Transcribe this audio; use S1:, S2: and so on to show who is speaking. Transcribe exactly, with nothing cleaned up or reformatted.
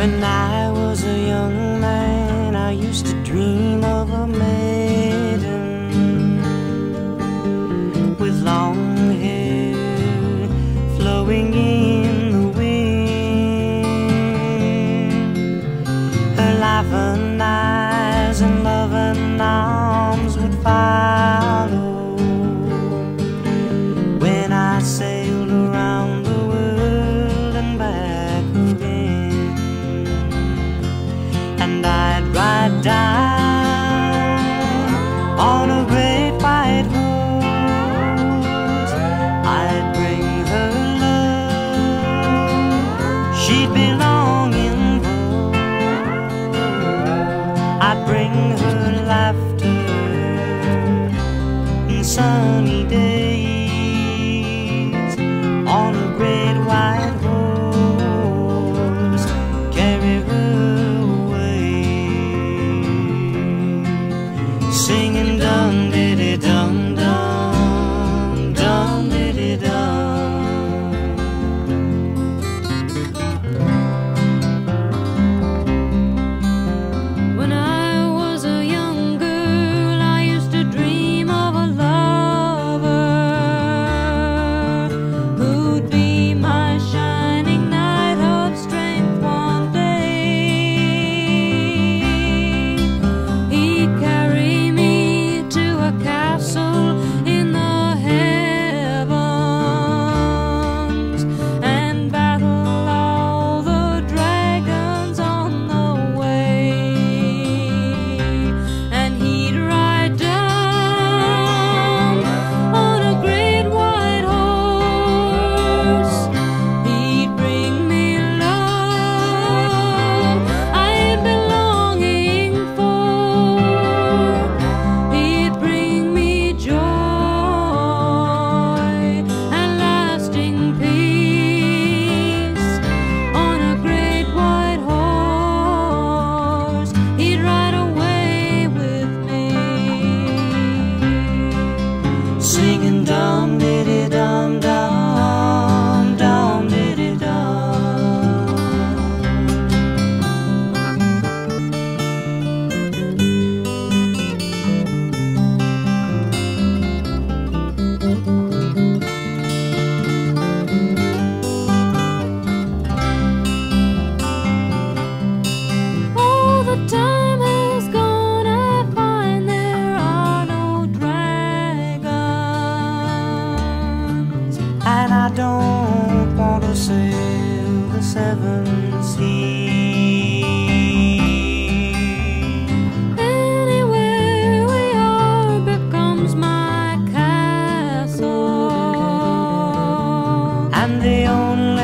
S1: When I was a young man, I used to dream of a maiden with long hair flowing in the wind. Her laughing eyes and loving arms would follow when I sailed around the world and back again. And I'd ride down on a great white horse. I'd bring her love she'd be longing for. I'd bring her laughter and sunny days on a great white horse, carry her singing dum-diddy-dum-dum, dum-diddy-dum.
S2: When I was a young girl, I used to dream of a lover who'd be my shining knight of strength one day. He'd carry me to a castle in the heavens and battle all the dragons on the way. And he'd ride down on a great white horse. He'd bring me love I'd been longing for. He'd bring me joy and lasting peace on a great white horse. He'd ride away with me,
S1: Singing dum-diddy-dum-dum, dum-diddy-dum.
S2: oh, the time has gone, I find there are no dragons.
S1: And I don't want to sail the seven seas.
S2: Anywhere we are becomes my castle.
S1: And the only